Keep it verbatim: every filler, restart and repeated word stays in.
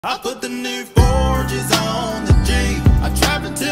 I put the new forges on the Jeep. I trapped until